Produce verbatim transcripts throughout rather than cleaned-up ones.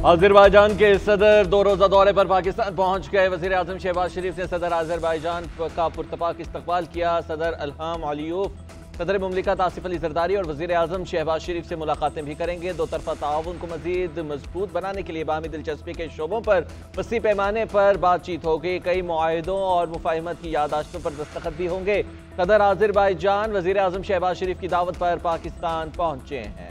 Azerbaijan के सदर दो रोज़ा दौरे पर पाकिस्तान पहुंच गए। वज़ीर आज़म शहबाज शरीफ ने सदर अज़रबैजान का पुरतपाक इस्तकबाल किया। सदर इल्हाम अलीयूफ, सदर मुमलिकत आसिफ अली जरदारी और वज़ीर आज़म शहबाज शरीफ से मुलाकातें भी करेंगे। दो तरफा ताउन को मज़ीद मजबूत बनाने के लिए बाहमी दिलचस्पी के शोबों पर वसी पैमाने पर बातचीत होगी। कई मुआहिदों और मुफाहिमत की यादाश्तों पर दस्तखत भी होंगे। सदर अज़रबैजान वज़ीर आज़म शहबाज शरीफ की दावत पर पाकिस्तान पहुंचे हैं।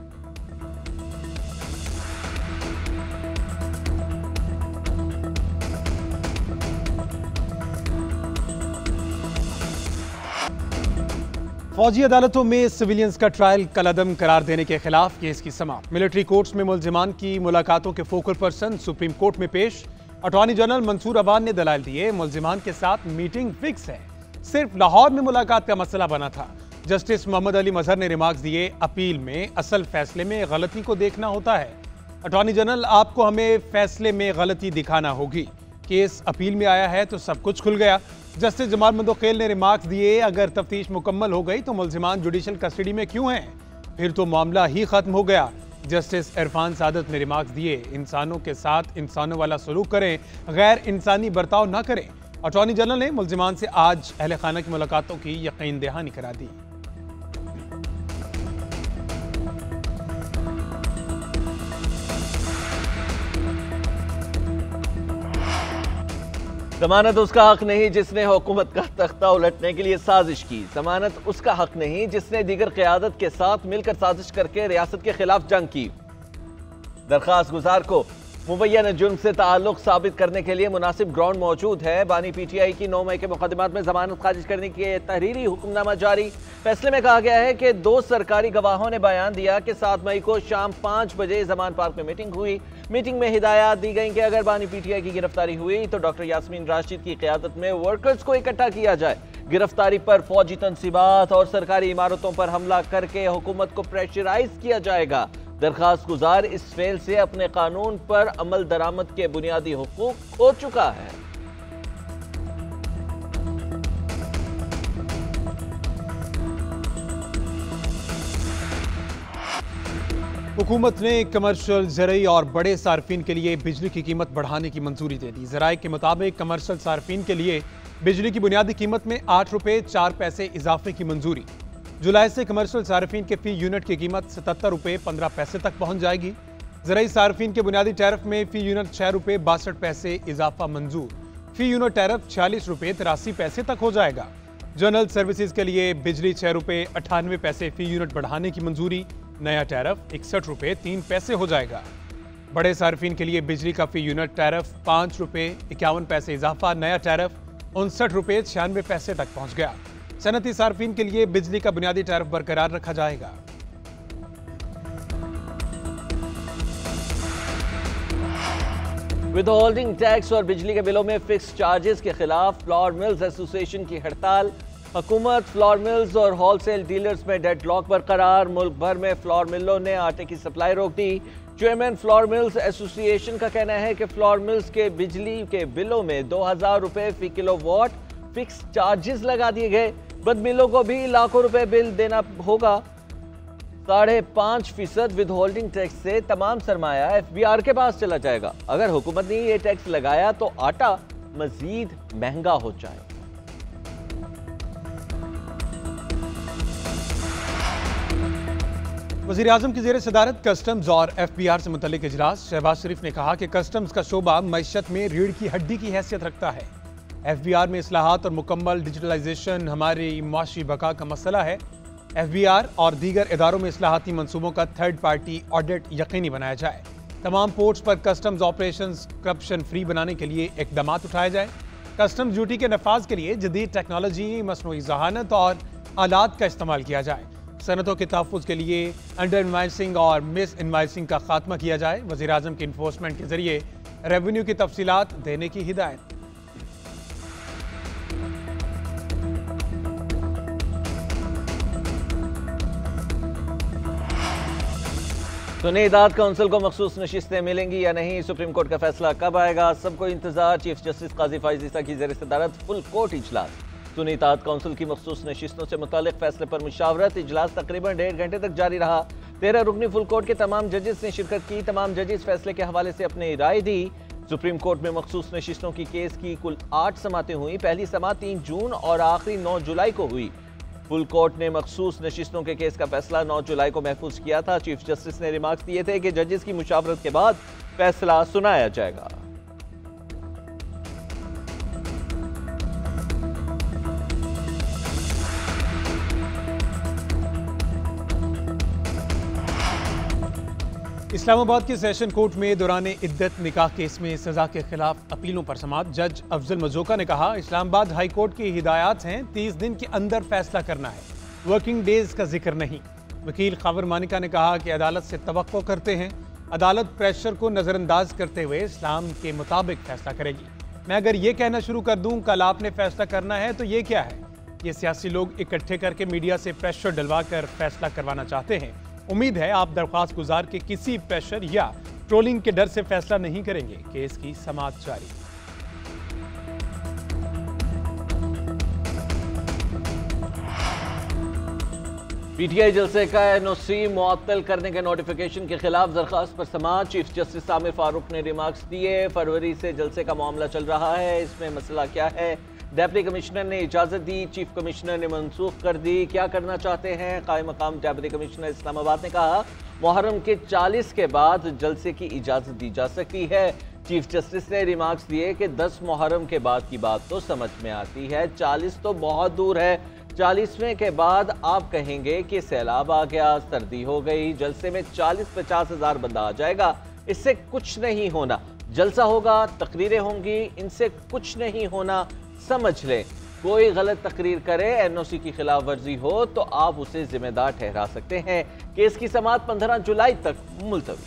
फौजी अदालतों में सिविलियंस का ट्रायल कलअदम करार देने के खिलाफ केस की समाअत। मिलिट्री कोर्ट्स में मुलजिमान की मुलाकातों के फोकल पर्सन सुप्रीम कोर्ट में पेश। अटॉर्नी जनरल मंसूर अवान ने दलाल दिए, मुलजिमान के साथ मीटिंग फिक्स है, सिर्फ लाहौर में मुलाकात का मसला बना था। जस्टिस मोहम्मद अली मजहर ने रिमार्क्स दिए, अपील में असल फैसले में गलती को देखना होता है। अटॉर्नी जनरल, आपको हमें फैसले में गलती दिखाना होगी। केस अपील में आया है तो सब कुछ खुल गया। जस्टिस जमाल मंदोखेल ने रिमार्क्स दिए, अगर तफ्तीश मुकम्मल हो गई तो मुलजिमान जुडिशल कस्टडी में क्यों हैं, फिर तो मामला ही खत्म हो गया। जस्टिस इरफान सादत ने रिमार्क्स दिए, इंसानों के साथ इंसानों वाला सलूक करें, गैर इंसानी बर्ताव न करें। अटॉर्नी जनरल ने मुलजिमान से आज अहले खाना की मुलाकातों की यकीन दहानी करा दी। जमानत उसका हक नहीं जिसने हुकूमत का तख्ता उलटने के लिए साजिश की। जमानत उसका हक नहीं जिसने दीगर क़यादत के साथ मिलकर साजिश करके रियासत के खिलाफ जंग की। दरख्वास्त गुजार को मुबैना जुर्म से ताल्लुक साबित करने के लिए मुनासिब ग्राउंड मौजूद है। बानी पीटीआई की नौ मई के मुकदमात में जमानत खारिज करने की तहरीरी हुक्मनामा जारी। फैसले में कहा गया है कि दो सरकारी गवाहों ने बयान दिया कि सात मई को शाम पाँच बजे जमान पार्क में मीटिंग हुई। मीटिंग में हिदायत दी गई कि अगर बानी पीटीआई की गिरफ्तारी हुई तो डॉक्टर यास्मीन राशिद की क़यादत में वर्कर्स को इकट्ठा किया जाए। गिरफ्तारी पर फौजी तनसीबात और सरकारी इमारतों पर हमला करके हुकूमत को प्रेशराइज किया जाएगा। दरखास्त गुजार इस फेल से अपने कानून पर अमल दरामद के बुनियादी हुकूक खो चुका है। हुकूमत ने कमर्शियल, ज़रई और बड़े सार्फिन के लिए बिजली की कीमत बढ़ाने की मंजूरी दे दी। ज़राए के मुताबिक कमर्शियल सार्फिन के लिए बिजली की बुनियादी कीमत में आठ रुपये चार पैसे इजाफे की मंजूरी। जुलाई से कमर्शियल सार्फिन के फी यूनिट की कीमत सतहत्तर रुपये पंद्रह पैसे तक पहुंच जाएगी। ज़रई सार्फिन के बुनियादी टैरिफ में फी यूनिट छः रुपये बासठ पैसे इजाफा मंजूर। फी यूनिट टैरिफ छियालीस रुपये तिरासी पैसे तक हो जाएगा। जनरल सर्विसेज के लिए बिजली छः रुपये अट्ठानवे पैसे फी यूनिट बढ़ाने की मंजूरी। नया टैरिफ इकसठ रुपये तीन पैसे हो जाएगा। बड़े सार्फिन के लिए बिजली का फी यूनिट टैरिफ पाँच रुपये इक्यावन पैसे इजाफा। नया टैरिफ उनसठ रुपये छियानवे पैसे तक पहुंच गया। सनती सार्फिन के लिए बिजली का बुनियादी टैरिफ बरकरार रखा जाएगा। विद होल्डिंग टैक्स और बिजली के बिलों में फिक्स चार्जेस के खिलाफ फ्लोर मिल्स एसोसिएशन की हड़ताल। हुकूमत, फ्लोर मिल्स और होलसेल डीलर्स में डेडलॉक बरकरार। मुल्क भर में फ्लोर मिलों ने आटे की सप्लाई रोक दी। चेयरमैन फ्लोर मिल्स एसोसिएशन का कहना है कि फ्लोर मिल्स के बिजली के बिलों में दो हजार रुपये फी किलो वाट फिक्स चार्जेस लगा दिए गए। बद मिलों को भी लाखों रुपए बिल देना होगा। साढ़े पाँच फीसद विद होल्डिंग टैक्स से तमाम सरमाया एफ बी आर के पास चला जाएगा। अगर हुकूमत ने ये टैक्स लगाया तो आटा मजीद महंगा हो जाए। वज़ीर आज़म की ज़ेर सदारत कस्टम्स और एफ बी आर से मुतल्लिक इजलास। शहबाज शरीफ ने कहा कि कस्टम्स का शोबा मईशत में रीढ़ की हड्डी की हैसियत रखता है। एफ बी आर में इस्लाहात और मुकम्मल डिजिटलाइजेशन हमारी माशी बका का मसला है। एफ बी आर और दीगर इदारों में इस्लाहाती मनसूबों का थर्ड पार्टी ऑडिट यकीनी बनाया जाए। तमाम पोर्ट्स पर कस्टम्स ऑपरेशंस करप्शन फ्री बनाने के लिए इकदाम उठाए जाए। कस्टम्स ड्यूटी के नफाज के लिए जदीद टेक्नोलॉजी, मसनूई जहानत और आलात का इस्तेमाल किया जाए। सनतों के तहफ़्फ़ुज़ के लिए अंडर इन्वाइसिंग और मिस इन्वाइसिंग का खात्मा किया जाए। वज़ीर आज़म की इन्फोर्समेंट के जरिए रेवेन्यू की तफसीलात देने की हिदायत। सुन्नी इदात काउंसिल को मखसूस नशिस्तें मिलेंगी या नहीं, सुप्रीम कोर्ट का फैसला कब आएगा, सबको इंतजार। चीफ जस्टिस काजी फाइज ईसा की ज़ेर सदारत फुल कोर्ट इजलास। सुन्नी इत्तेहाद काउंसिल की मखसूस नशिस्तों से मुतालिक फैसले पर मुशावरत। इजलास तकरीबन डेढ़ घंटे तक जारी रहा। तेरह रुकनी फुल कोर्ट के तमाम जजेस ने शिरकत की। तमाम जजेस फैसले के हवाले से अपनी राय दी। सुप्रीम कोर्ट में मखसूस नशिस्तों की केस की कुल आठ समातें हुई। पहली समात तीन जून और आखिरी नौ जुलाई को हुई। फुल कोर्ट ने मखसूस नशिस्तों के केस का फैसला नौ जुलाई को महफूज किया था। चीफ जस्टिस ने रिमार्क्स दिए थे कि जजेस की मुशावरत के बाद फैसला सुनाया जाएगा। इस्लामाबाद के सेशन कोर्ट में दौरान इद्दत निकाह केस में सजा के खिलाफ अपीलों पर समाअत। जज अफजल मजोका ने कहा, इस्लामाबाद हाई कोर्ट की हिदायत हैं, तीस दिन के अंदर फैसला करना है, वर्किंग डेज का जिक्र नहीं। वकील खावर मानिका ने कहा कि अदालत से तवक्को करते हैं, अदालत प्रेशर को नज़रअंदाज करते हुए इस्लाम के मुताबिक फैसला करेगी। मैं अगर ये कहना शुरू कर दूं कल आपने फैसला करना है तो ये क्या है? ये सियासी लोग इकट्ठे करके मीडिया से प्रेशर डलवा कर फैसला करवाना चाहते हैं। उम्मीद है आप दरख्वास्त गुजार के किसी प्रेशर या ट्रोलिंग के डर से फैसला नहीं करेंगे। केस की समाअत जारी। पीटीआई जलसे का एनओसी मुअत्तल करने के नोटिफिकेशन के खिलाफ दरखास्त पर समाअत। चीफ जस्टिस आमिर फारूक ने रिमार्क्स दिए। फरवरी से जलसे का मामला चल रहा है, इसमें मसला क्या है? डेप्टी कमिश्नर ने इजाज़त दी, चीफ कमिश्नर ने मनसूख कर दी। क्या करना चाहते हैं? कायम मकाम डेप्टी कमिश्नर इस्लामाबाद ने कहा, मुहर्रम के चालीस के बाद जलसे की इजाज़त दी जा सकती है। चीफ जस्टिस ने रिमार्क्स दिए कि दस मुहर्रम के बाद की बात तो समझ में आती है, चालीस तो बहुत दूर है। चालीसवें के बाद आप कहेंगे कि सैलाब आ गया, सर्दी हो गई, जलसे में चालीस पचास हजार बंदा आ जाएगा, इससे कुछ नहीं होना। जलसा होगा, तकरीरें होंगी, इनसे कुछ नहीं होना, समझ लें। कोई गलत तकरीर करे, एनओसी की खिलाफ वर्जी हो तो आप उसे जिम्मेदार ठहरा सकते हैं। केस की समाअत पंद्रह जुलाई तक मुलतवी।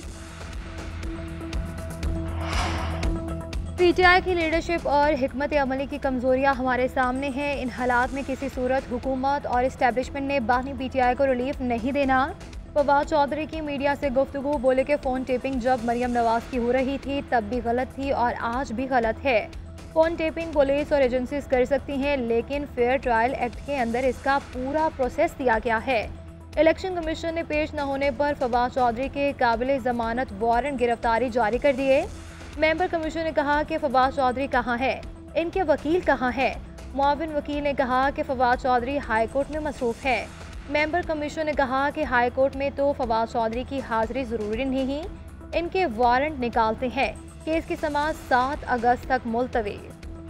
पीटीआई की लीडरशिप और हिकमत अमली की कमजोरियां हमारे सामने हैं। इन हालात में किसी सूरत हुकूमत और इस्टेब्लिशमेंट ने बानी पीटीआई को रिलीफ नहीं देना। फवाद चौधरी की मीडिया से गुफ्तगू, बोले कि फ़ोन टेपिंग जब मरियम नवाज की हो रही थी तब भी गलत थी और आज भी गलत है। फ़ोन टेपिंग पुलिस और एजेंसीज कर सकती हैं, लेकिन फेयर ट्रायल एक्ट के अंदर इसका पूरा प्रोसेस दिया गया है। इलेक्शन कमीशन ने पेश न होने पर फवाद चौधरी के काबिल ज़मानत वारंट गिरफ्तारी जारी कर दिए। मेंबर कमीशन ने कहा कि फवाद चौधरी कहाँ है, इनके वकील कहाँ है? मुआविन वकील ने कहा कि फवाद चौधरी हाई कोर्ट में मसरूफ़ है। मेंबर कमीशन ने कहा कि हाई कोर्ट में तो फवाद चौधरी की हाजिरी ज़रूरी नहीं, इनके वारंट निकालते हैं। केस की समाअत सात अगस्त तक मुलतवी।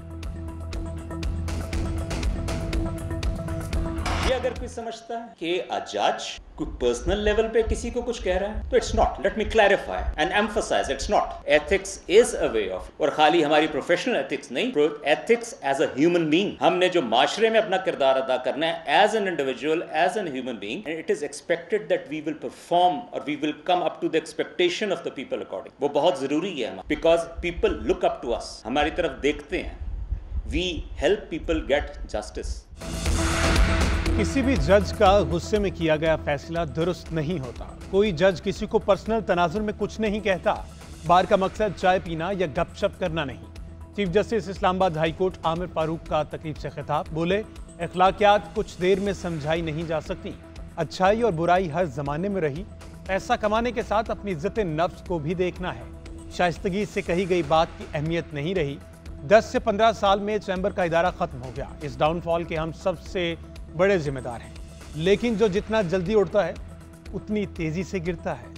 ये अगर कोई समझता है कि अ जज कोई पर्सनल लेवल पे किसी को कुछ कह रहा है तो it's not. Let me clarify and emphasise, it's not. Ethics is a way of, और खाली हमारी प्रोफेशनल एथिक्स नहीं, ethics as a human being. हमने जो माशरे में अपना किरदार अदा करना है as an individual, as an human being, it is expected that we will perform और we will come up to the expectation of the people according. वो बहुत जरूरी है, because people look up to us, हमारी तरफ देखते हैं। We help people get justice. किसी भी जज का गुस्से में किया गया फैसला दुरुस्त नहीं होता। कोई जज किसी को पर्सनल तनाजुर में कुछ नहीं कहता। बार का मकसद चाय पीना या गपशप करना नहीं। Chief justice Islamabad high court Aamir Farooq का तकरीब से खिताब, बोले, अखलाकियात कुछ देर में समझाई नहीं जा सकती। अच्छाई और बुराई हर जमाने में रही। पैसा कमाने के साथ अपनी इज्जत नफ्स को भी देखना है। शाइस्तगी से कही गई बात की अहमियत नहीं रही। दस से पंद्रह साल में चैम्बर का इदारा खत्म हो गया। इस डाउनफॉल के हम सबसे बड़े जिम्मेदार हैं, लेकिन जो जितना जल्दी उड़ता है उतनी तेजी से गिरता है।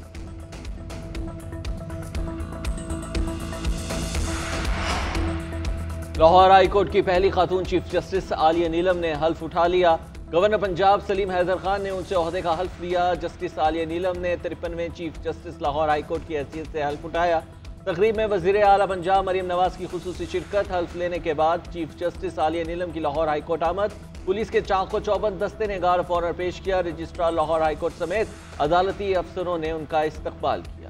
लाहौर हाई कोर्ट की पहली खातून चीफ जस्टिस आलिया नीलम ने हल्फ उठा लिया। गवर्नर पंजाब सलीम हैदर खान ने उनसे ओहदे का हल्फ लिया। जस्टिस आलिया नीलम ने तिरपनवें chief justice Lahore high court की हैसियत से हल्फ उठाया। तकरीब में वज़ीर आला पंजाब मरियम नवाज की खुसूसी शिरकत। हल्फ लेने के बाद चीफ जस्टिस आलिया नीलम की लाहौर हाई कोर्ट आमद। पुलिस के चाको चौबंद दस्ते ने गार्ड ऑफ ऑनर पेश किया। रजिस्ट्रार लाहौर हाई कोर्ट समेत अदालती अफसरों ने उनका इस्तकबाल किया।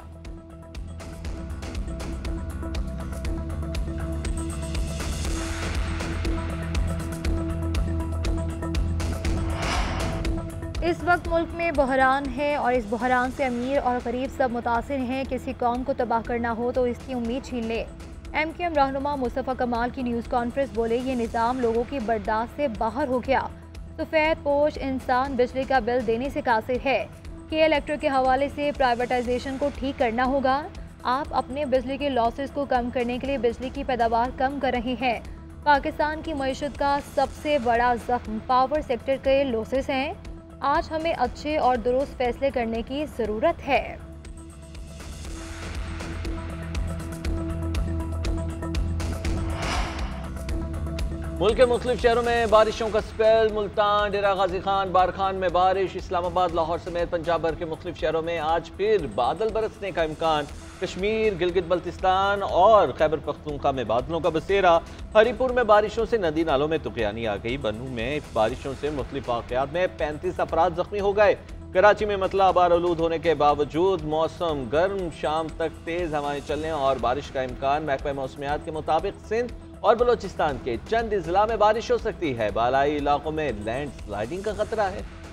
इस वक्त मुल्क में बहरान है और इस बहरान से अमीर और गरीब सब मुतासिर हैं। किसी कौम को तबाह करना हो तो इसकी उम्मीद छीन ले। एम क्यू एम रहनुमा मुस्तफ़ा कमाल की न्यूज़ कॉन्फ्रेंस बोले ये निज़ाम लोगों की बर्दाश्त से बाहर हो गया। सफ़ेद पोश इंसान बिजली का बिल देने से कासिर है कि इलेक्ट्रिक के हवाले से प्राइवेटाइजेशन को ठीक करना होगा। आप अपने बिजली के लॉसेस को कम करने के लिए बिजली की पैदावार कम कर रहे हैं। पाकिस्तान की मईशत का सबसे बड़ा जख्म पावर सेक्टर के लॉसेस हैं। आज हमें अच्छे और दुरुस्त फैसले करने की ज़रूरत है। मुल्क के मुख्तलिफ शहरों में बारिशों का स्पेल। मुल्तान, डेरा गाजी खान, बारखान में बारिश। इस्लामाबाद, लाहौर समेत पंजाब भर के मुख्तलिफ शहरों में आज फिर बादल बरसने का इम्कान। कश्मीर, गिलगित बल्तिस्तान और खैबर पख्तूनख्वा में बादलों का बसेरा। हरीपुर में बारिशों से नदी नालों में तुगयानी आ गई। बन्नू में बारिशों से मुख्तलिफ वाक़यात में पैंतीस अफराद जख्मी हो गए। कराची में मतला आबार आलूद होने के बावजूद मौसम गर्म, शाम तक तेज हवाएं चलने और बारिश का इम्कान। महकमा मौसमियात के मुताबिक सिंध और बलोचिस्तान के चंद जिला में बारिश हो सकती है। बालाई इलाकों में लैंड स्लाइडिंग का खतरा है।